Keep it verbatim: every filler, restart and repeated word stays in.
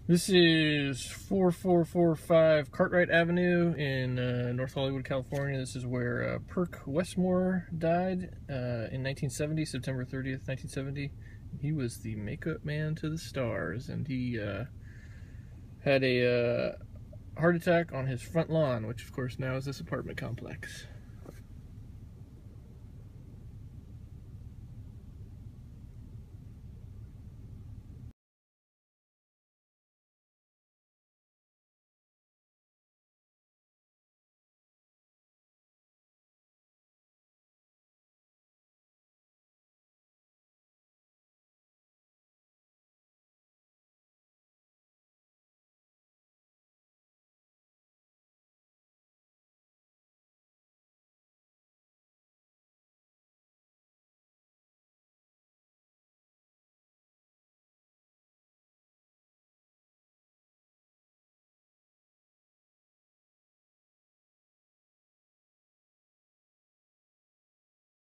This is four four four five Cartwright Avenue in uh, North Hollywood, California. This is where uh, Perc Westmore died uh, in nineteen seventy, September thirtieth, nineteen seventy. He was the makeup man to the stars, and he uh, had a uh, heart attack on his front lawn, which of course now is this apartment complex.